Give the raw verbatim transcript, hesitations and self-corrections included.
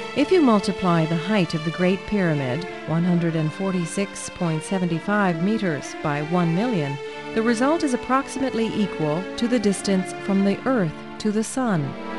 If you multiply the height of the Great Pyramid, one hundred forty-six point seven five meters, by one million, the result is approximately equal to the distance from the Earth to the Sun.